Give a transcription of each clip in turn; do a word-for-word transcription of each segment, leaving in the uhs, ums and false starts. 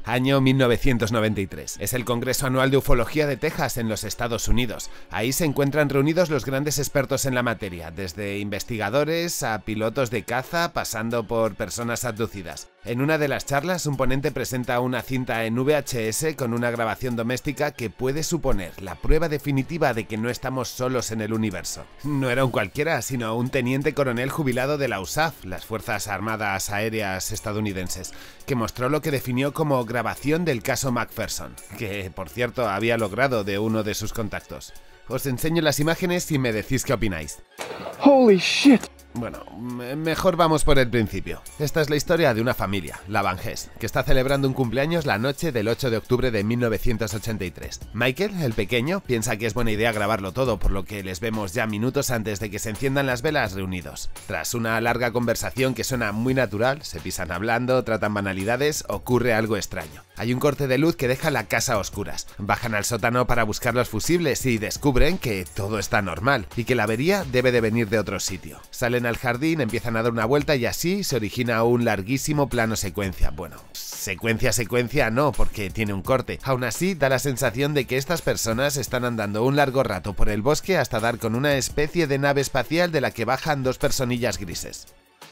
Año mil novecientos noventa y tres. Es el Congreso Anual de Ufología de Texas en los Estados Unidos. Ahí se encuentran reunidos los grandes expertos en la materia, desde investigadores a pilotos de caza, pasando por personas abducidas. En una de las charlas, un ponente presenta una cinta en V H S con una grabación doméstica que puede suponer la prueba definitiva de que no estamos solos en el universo. No era un cualquiera, sino un teniente coronel jubilado de la U S A F, las Fuerzas Armadas Aéreas estadounidenses, que mostró lo que definió como grabación del caso Macpherson, que, por cierto, había logrado de uno de sus contactos. Os enseño las imágenes y me decís qué opináis. Holy shit. Bueno, mejor vamos por el principio. Esta es la historia de una familia, la Van Hess, que está celebrando un cumpleaños la noche del ocho de octubre de mil novecientos ochenta y tres. Michael, el pequeño, piensa que es buena idea grabarlo todo, por lo que les vemos ya minutos antes de que se enciendan las velas reunidos. Tras una larga conversación que suena muy natural, se pisan hablando, tratan banalidades, ocurre algo extraño. Hay un corte de luz que deja la casa a oscuras. Bajan al sótano para buscar los fusibles y descubren que todo está normal y que la avería debe de venir de otro sitio. Salen al jardín, empiezan a dar una vuelta y así se origina un larguísimo plano secuencia. Bueno, secuencia secuencia no, porque tiene un corte. Aún así, da la sensación de que estas personas están andando un largo rato por el bosque hasta dar con una especie de nave espacial de la que bajan dos personillas grises.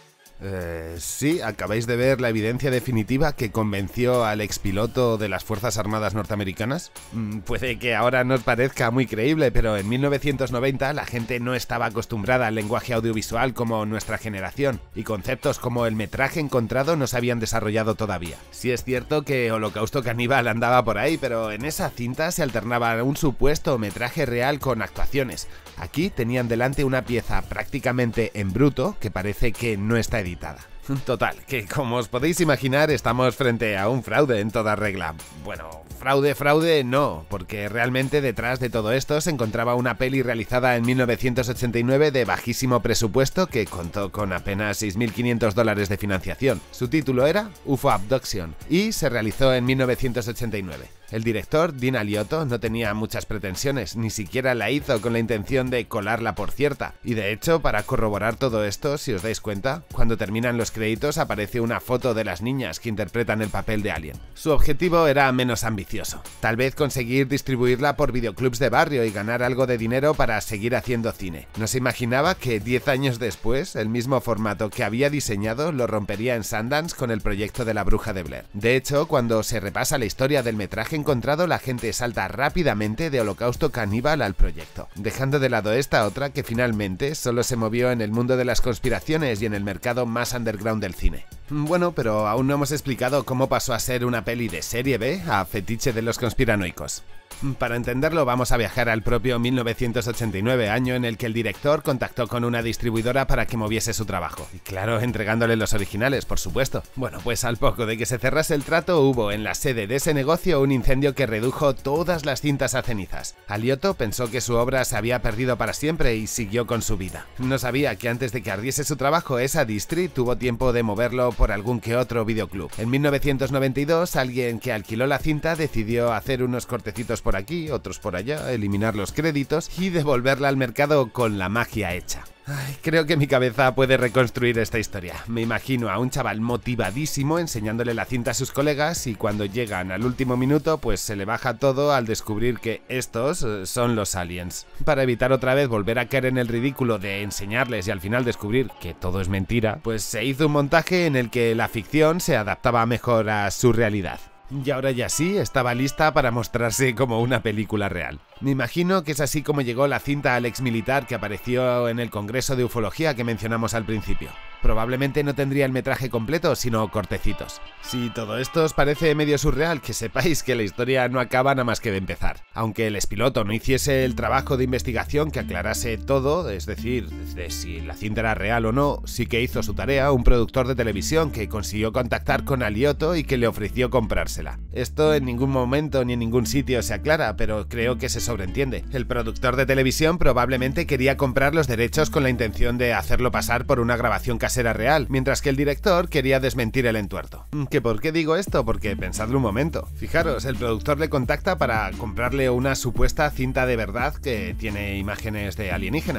Eh, sí, acabáis de ver la evidencia definitiva que convenció al expiloto de las Fuerzas Armadas norteamericanas. Mm, puede que ahora no os parezca muy creíble, pero en mil novecientos noventa la gente no estaba acostumbrada al lenguaje audiovisual como nuestra generación, y conceptos como el metraje encontrado no se habían desarrollado todavía. Sí es cierto que Holocausto Caníbal andaba por ahí, pero en esa cinta se alternaba un supuesto metraje real con actuaciones. Aquí tenían delante una pieza prácticamente en bruto que parece que no está editada. Total, que como os podéis imaginar estamos frente a un fraude en toda regla. Bueno, fraude, fraude no, porque realmente detrás de todo esto se encontraba una peli realizada en mil novecientos ochenta y nueve de bajísimo presupuesto que contó con apenas seis mil quinientos dólares de financiación. Su título era U F O Abduction y se realizó en mil novecientos ochenta y nueve. El director, Dean Alioto, no tenía muchas pretensiones, ni siquiera la hizo con la intención de colarla por cierta. Y de hecho, para corroborar todo esto, si os dais cuenta, cuando terminan los créditos aparece una foto de las niñas que interpretan el papel de Alien. Su objetivo era menos ambicioso, tal vez conseguir distribuirla por videoclubs de barrio y ganar algo de dinero para seguir haciendo cine. No se imaginaba que diez años después, el mismo formato que había diseñado lo rompería en Sundance con el proyecto de La Bruja de Blair. De hecho, cuando se repasa la historia del metraje encontrado, la gente salta rápidamente de Holocausto Caníbal al proyecto, dejando de lado esta otra que finalmente solo se movió en el mundo de las conspiraciones y en el mercado más underground del cine. Bueno, pero aún no hemos explicado cómo pasó a ser una peli de serie B a fetiche de los conspiranoicos. Para entenderlo vamos a viajar al propio mil novecientos ochenta y nueve, año en el que el director contactó con una distribuidora para que moviese su trabajo. Y claro, entregándole los originales, por supuesto. Bueno, pues al poco de que se cerrase el trato hubo en la sede de ese negocio un incendio que redujo todas las cintas a cenizas. Alioto pensó que su obra se había perdido para siempre y siguió con su vida. No sabía que antes de que ardiese su trabajo, esa distri tuvo tiempo de moverlo por algún que otro videoclub. En mil novecientos noventa y dos, alguien que alquiló la cinta decidió hacer unos cortecitos por aquí, otros por allá, eliminar los créditos y devolverla al mercado con la magia hecha. Ay, creo que mi cabeza puede reconstruir esta historia. Me imagino a un chaval motivadísimo enseñándole la cinta a sus colegas y cuando llegan al último minuto pues se le baja todo al descubrir que estos son los aliens. Para evitar otra vez volver a caer en el ridículo de enseñarles y al final descubrir que todo es mentira, pues se hizo un montaje en el que la ficción se adaptaba mejor a su realidad. Y ahora ya sí, estaba lista para mostrarse como una película real. Me imagino que es así como llegó la cinta al ex militar que apareció en el Congreso de Ufología que mencionamos al principio. Probablemente no tendría el metraje completo, sino cortecitos. Si todo esto os parece medio surreal, que sepáis que la historia no acaba nada más que de empezar. Aunque el expiloto no hiciese el trabajo de investigación que aclarase todo, es decir, de si la cinta era real o no, sí que hizo su tarea un productor de televisión que consiguió contactar con Alioto y que le ofreció comprársela. Esto en ningún momento ni en ningún sitio se aclara, pero creo que se sobreentiende. El productor de televisión probablemente quería comprar los derechos con la intención de hacerlo pasar por una grabación casera real, mientras que el director quería desmentir el entuerto. ¿Que por qué digo esto? Porque pensadlo un momento. Fijaros, el productor le contacta para comprarle una supuesta cinta de verdad que tiene imágenes de alienígenas.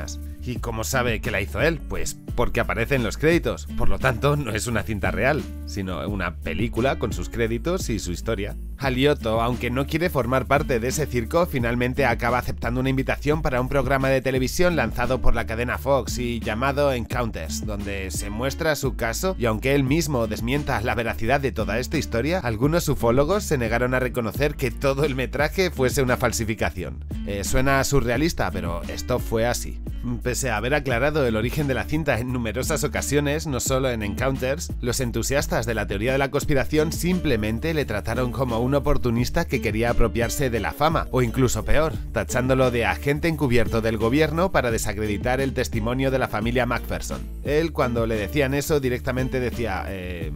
¿Y cómo sabe que la hizo él? Pues porque aparece en los créditos. Por lo tanto, no es una cinta real, sino una película con sus créditos y su historia. Alioto, aunque no quiere formar parte de ese circo, finalmente acaba aceptando una invitación para un programa de televisión lanzado por la cadena Fox y llamado Encounters, donde se muestra su caso, y aunque él mismo desmienta la veracidad de toda esta historia, algunos ufólogos se negaron a reconocer que todo el metraje fuese una falsificación. Eh, suena surrealista, pero esto fue así. Pese a haber aclarado el origen de la cinta en numerosas ocasiones, no solo en Encounters, los entusiastas de la teoría de la conspiración simplemente le trataron como un oportunista que quería apropiarse de la fama, o incluso peor, tachándolo de agente encubierto del gobierno para desacreditar el testimonio de la familia Macpherson. Él, cuando le decían eso, directamente decía, eh...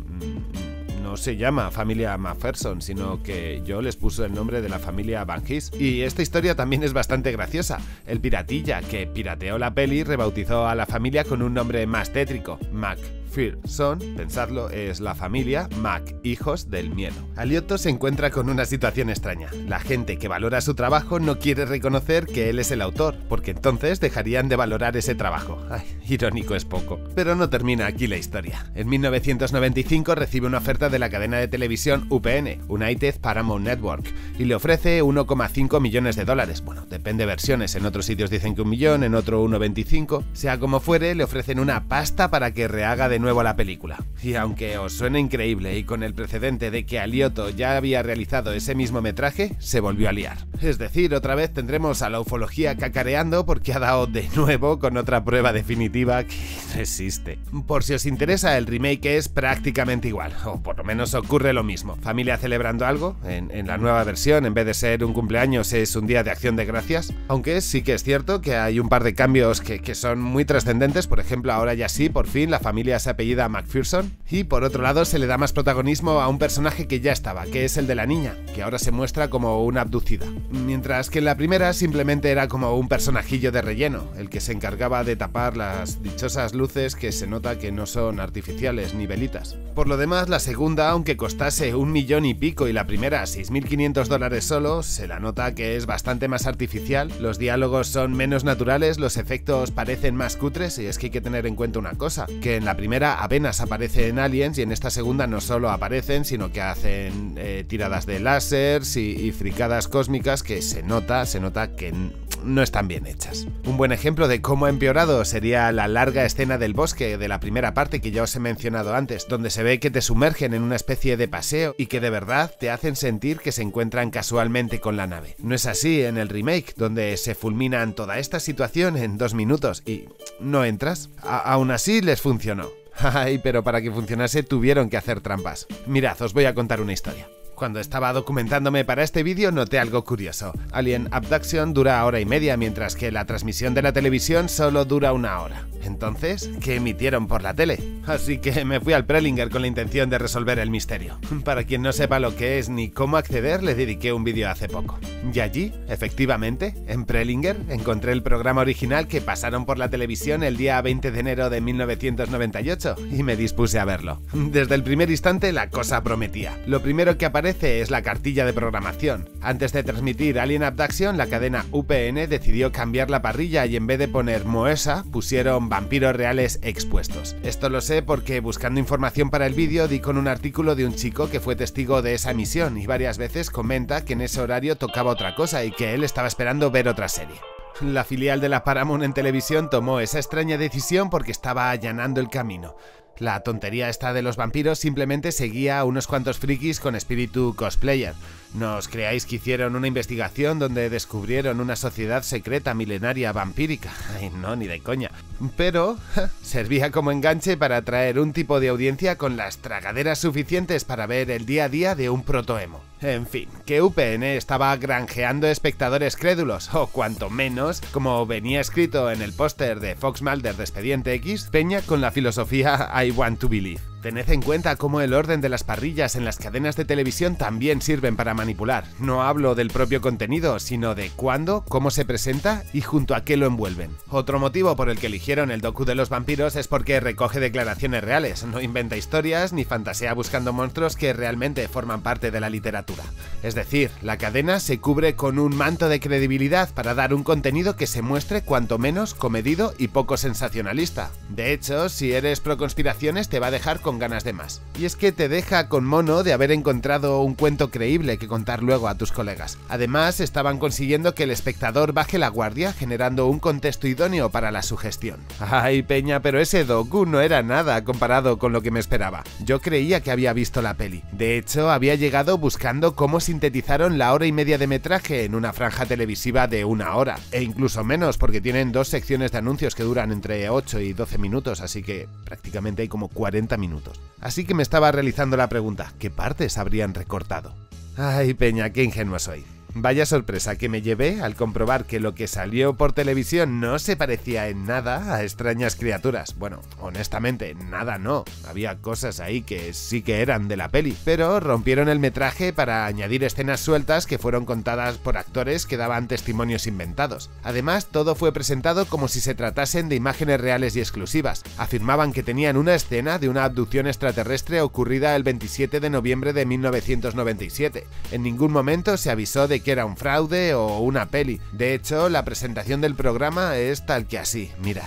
no se llama familia Macpherson, sino que yo les puse el nombre de la familia Van Gys. Y esta historia también es bastante graciosa. El piratilla que pirateó la peli rebautizó a la familia con un nombre más tétrico, Macpherson, pensadlo, es la familia Mac, hijos del miedo. Alioto se encuentra con una situación extraña. La gente que valora su trabajo no quiere reconocer que él es el autor, porque entonces dejarían de valorar ese trabajo. Ay, irónico es poco. Pero no termina aquí la historia. En mil novecientos noventa y cinco recibe una oferta de la cadena de televisión U P N, United Paramount Network, y le ofrece uno coma cinco millones de dólares. Bueno, depende de versiones, en otros sitios dicen que un millón, en otro uno coma veinticinco. Sea como fuere, le ofrecen una pasta para que rehaga de nuevo la película. Y aunque os suene increíble y con el precedente de que Alioto ya había realizado ese mismo metraje, se volvió a liar. Es decir, otra vez tendremos a la ufología cacareando porque ha dado de nuevo con otra prueba definitiva que no existe. Por si os interesa, el remake es prácticamente igual, o por lo menos ocurre lo mismo. Familia celebrando algo, en, en la nueva versión, en vez de ser un cumpleaños, es un día de acción de gracias. Aunque sí que es cierto que hay un par de cambios que, que son muy trascendentes. Por ejemplo, ahora ya sí, por fin, la familia se apellida Macpherson. Y por otro lado, se le da más protagonismo a un personaje que ya estaba, que es el de la niña, que ahora se muestra como una abducida. Mientras que en la primera simplemente era como un personajillo de relleno, el que se encargaba de tapar las dichosas luces que se nota que no son artificiales ni velitas. Por lo demás, la segunda, aunque costase un millón y pico y la primera seis mil quinientos dólares solo, se la nota que es bastante más artificial, los diálogos son menos naturales, los efectos parecen más cutres, y es que hay que tener en cuenta una cosa, que en la primera apenas aparecen aliens y en esta segunda no solo aparecen, sino que hacen eh, tiradas de láseres y, y fricadas cósmicas que se nota, se nota que no están bien hechas. Un buen ejemplo de cómo ha empeorado sería la larga escena del bosque de la primera parte que ya os he mencionado antes, donde se ve que te sumergen en una especie de paseo y que de verdad te hacen sentir que se encuentran casualmente con la nave. No es así en el remake, donde se fulminan toda esta situación en dos minutos y no entras. A- aún así les funcionó. Ay, pero para que funcionase tuvieron que hacer trampas. Mirad, os voy a contar una historia. Cuando estaba documentándome para este vídeo noté algo curioso. Alien Abduction dura hora y media, mientras que la transmisión de la televisión solo dura una hora. Entonces, ¿qué emitieron por la tele? Así que me fui al Prelinger con la intención de resolver el misterio. Para quien no sepa lo que es ni cómo acceder, le dediqué un vídeo hace poco. Y allí, efectivamente, en Prelinger, encontré el programa original que pasaron por la televisión el día veinte de enero de mil novecientos noventa y ocho, y me dispuse a verlo. Desde el primer instante la cosa prometía. Lo primero que aparece es la cartilla de programación. Antes de transmitir Alien Abduction, la cadena U P N decidió cambiar la parrilla y en vez de poner Moesa, pusieron vampiros reales expuestos. Esto lo sé porque buscando información para el vídeo di con un artículo de un chico que fue testigo de esa emisión y varias veces comenta que en ese horario tocaba otra cosa y que él estaba esperando ver otra serie. La filial de la Paramount en televisión tomó esa extraña decisión porque estaba allanando el camino. La tontería esta de los vampiros simplemente seguía a unos cuantos frikis con espíritu cosplayer. ¿No os creáis que hicieron una investigación donde descubrieron una sociedad secreta milenaria vampírica? Ay, no, ni de coña. Pero ja, servía como enganche para atraer un tipo de audiencia con las tragaderas suficientes para ver el día a día de un protoemo. En fin, que U P N estaba granjeando espectadores crédulos, o cuanto menos, como venía escrito en el póster de Fox Mulder de Expediente X, peña con la filosofía I want to believe. Tened en cuenta cómo el orden de las parrillas en las cadenas de televisión también sirven para manipular. No hablo del propio contenido, sino de cuándo, cómo se presenta y junto a qué lo envuelven. Otro motivo por el que eligieron el docu de los vampiros es porque recoge declaraciones reales, no inventa historias ni fantasea buscando monstruos que realmente forman parte de la literatura. Es decir, la cadena se cubre con un manto de credibilidad para dar un contenido que se muestre cuanto menos comedido y poco sensacionalista. De hecho, si eres pro conspiraciones te va a dejar con ganas de más. Y es que te deja con mono de haber encontrado un cuento creíble que contar luego a tus colegas. Además, estaban consiguiendo que el espectador baje la guardia, generando un contexto idóneo para la sugestión. Ay, peña, pero ese docu no era nada comparado con lo que me esperaba. Yo creía que había visto la peli. De hecho, había llegado buscando cómo sintetizaron la hora y media de metraje en una franja televisiva de una hora, e incluso menos porque tienen dos secciones de anuncios que duran entre ocho y doce minutos, así que prácticamente hay como cuarenta minutos. Así que me estaba realizando la pregunta, ¿qué partes habrían recortado? Ay, peña, qué ingenuo soy. Vaya sorpresa que me llevé al comprobar que lo que salió por televisión no se parecía en nada a Extrañas Criaturas. Bueno, honestamente, nada no. Había cosas ahí que sí que eran de la peli, pero rompieron el metraje para añadir escenas sueltas que fueron contadas por actores que daban testimonios inventados. Además, todo fue presentado como si se tratasen de imágenes reales y exclusivas. Afirmaban que tenían una escena de una abducción extraterrestre ocurrida el veintisiete de noviembre de mil novecientos noventa y siete. En ningún momento se avisó de que era un fraude o una peli. De hecho, la presentación del programa es tal que así, mirad.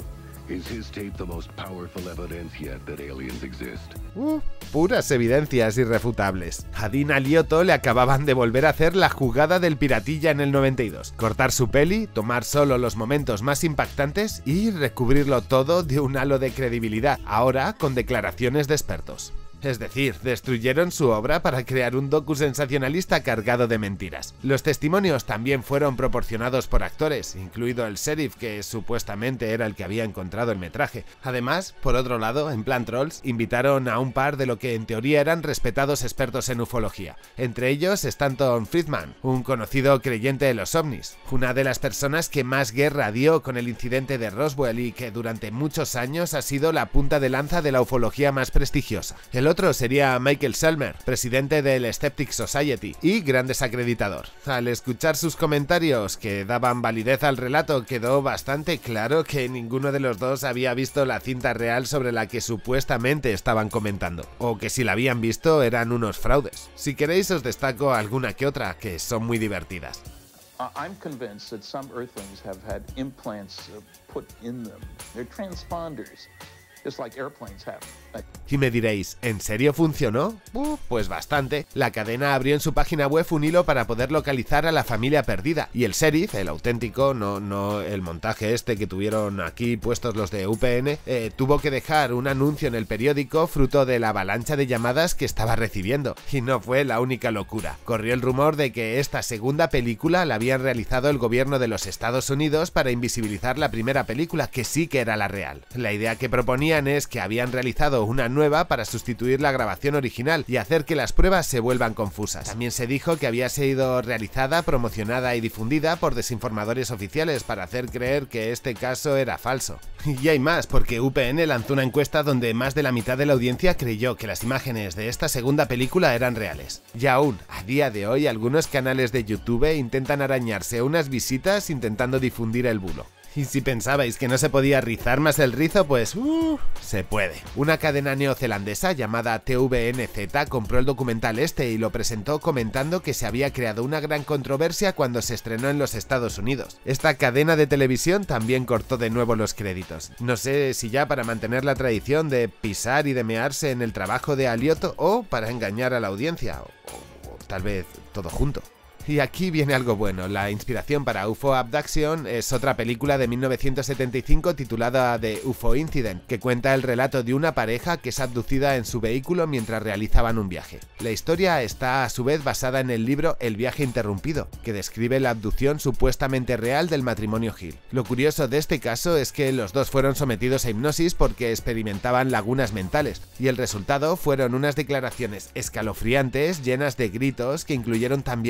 Uh, puras evidencias irrefutables. A Dean Alioto le acababan de volver a hacer la jugada del piratilla en el noventa y dos. Cortar su peli, tomar solo los momentos más impactantes y recubrirlo todo de un halo de credibilidad, ahora con declaraciones de expertos. Es decir, destruyeron su obra para crear un docu sensacionalista cargado de mentiras. Los testimonios también fueron proporcionados por actores, incluido el sheriff que supuestamente era el que había encontrado el metraje. Además, por otro lado, en plan trolls, invitaron a un par de lo que en teoría eran respetados expertos en ufología. Entre ellos, Stanton Friedman, un conocido creyente de los ovnis, una de las personas que más guerra dio con el incidente de Roswell y que durante muchos años ha sido la punta de lanza de la ufología más prestigiosa. El otro sería Michael Selmer, presidente del Skeptic Society y gran desacreditador. Al escuchar sus comentarios que daban validez al relato, quedó bastante claro que ninguno de los dos había visto la cinta real sobre la que supuestamente estaban comentando, o que si la habían visto eran unos fraudes. Si queréis os destaco alguna que otra, que son muy divertidas. I'm convinced that some Earthlings have had implants put in them. They're transponders. Just like airplanes have. Y me diréis, ¿en serio funcionó? Uh, pues bastante. La cadena abrió en su página web un hilo para poder localizar a la familia perdida, y el sheriff, el auténtico, no, no el montaje este que tuvieron aquí puestos los de U P N, eh, tuvo que dejar un anuncio en el periódico fruto de la avalancha de llamadas que estaba recibiendo. Y no fue la única locura. Corrió el rumor de que esta segunda película la habían realizado el gobierno de los Estados Unidos para invisibilizar la primera película, que sí que era la real. La idea que proponían es que habían realizado una nueva para sustituir la grabación original y hacer que las pruebas se vuelvan confusas. También se dijo que había sido realizada, promocionada y difundida por desinformadores oficiales para hacer creer que este caso era falso. Y hay más, porque U P N lanzó una encuesta donde más de la mitad de la audiencia creyó que las imágenes de esta segunda película eran reales. Y aún, a día de hoy, algunos canales de YouTube intentan arañarse unas visitas intentando difundir el bulo. Y si pensabais que no se podía rizar más el rizo, pues uh, se puede. Una cadena neozelandesa llamada T V N Z compró el documental este y lo presentó comentando que se había creado una gran controversia cuando se estrenó en los Estados Unidos. Esta cadena de televisión también cortó de nuevo los créditos. No sé si ya para mantener la tradición de pisar y de mearse en el trabajo de Alioto o para engañar a la audiencia, o, o, o tal vez todo junto. Y aquí viene algo bueno. La inspiración para U F O Abduction es otra película de mil novecientos setenta y cinco titulada The U F O Incident, que cuenta el relato de una pareja que es abducida en su vehículo mientras realizaban un viaje. La historia está a su vez basada en el libro El viaje interrumpido, que describe la abducción supuestamente real del matrimonio Hill. Lo curioso de este caso es que los dos fueron sometidos a hipnosis porque experimentaban lagunas mentales, y el resultado fueron unas declaraciones escalofriantes llenas de gritos que incluyeron también varios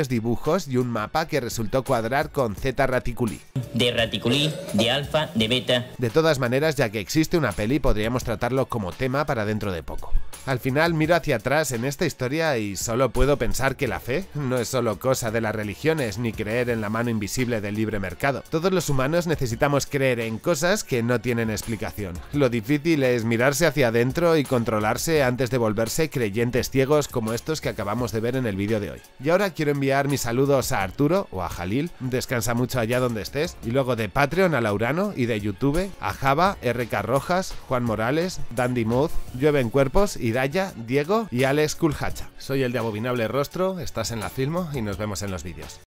varios dibujos y un mapa que resultó cuadrar con Zeta Reticuli. De Reticuli, de alfa, de beta. De todas maneras, ya que existe una peli, podríamos tratarlo como tema para dentro de poco. Al final miro hacia atrás en esta historia y solo puedo pensar que la fe no es solo cosa de las religiones ni creer en la mano invisible del libre mercado. Todos los humanos necesitamos creer en cosas que no tienen explicación. Lo difícil es mirarse hacia adentro y controlarse antes de volverse creyentes ciegos como estos que acabamos de ver en el vídeo de hoy. Y ahora quiero enviar mis saludos a Arturo o a Jalil, descansa mucho allá donde estés, y luego de Patreon a Laurano y de YouTube a Java, R K Rojas, Juan Morales, Dandy Moth, Llueven Cuerpos, Hidaya, Diego y Alex Kulhacha. Soy el de Abominable Rostro, estás en La Filmo y nos vemos en los vídeos.